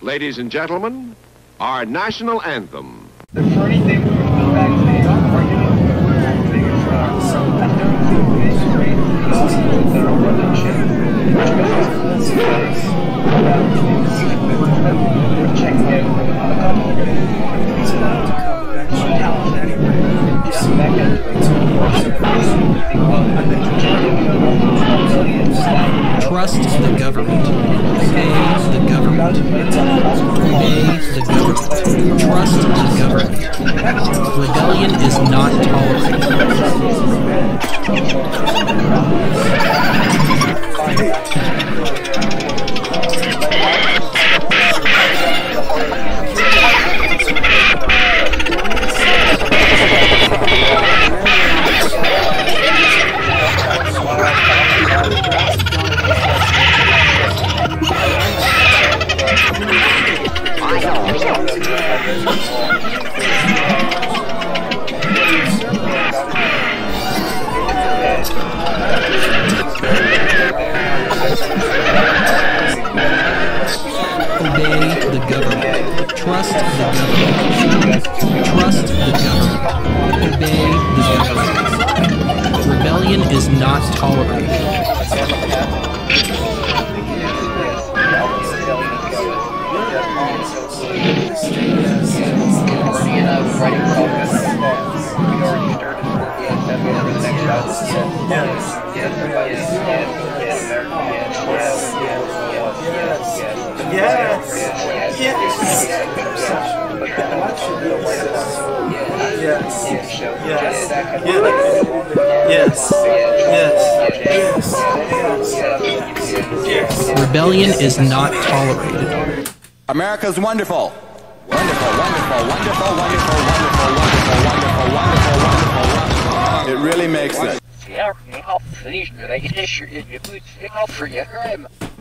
ladies and gentlemen, our national anthem. The funny thing when we go back to the argument I don't think this rate is that our religion, which goes about checking out a couple of he's allowed to come back to town anyway. Yeah, back Trust the government. Obey the government. Obey the government. Trust the government. Rebellion is not tolerated. Obey the government. Trust the government. Trust the government. Obey the government. Rebellion is not tolerated. Rebellion is not tolerated. America's wonderful. Wonderful, wonderful, wonderful, wonderful, wonderful, wonderful, wonderful, wonderful, wonderful, wonderful. It really makes it. Ja, ik had verlies, maar dat is je boots, ik had voor je ruim.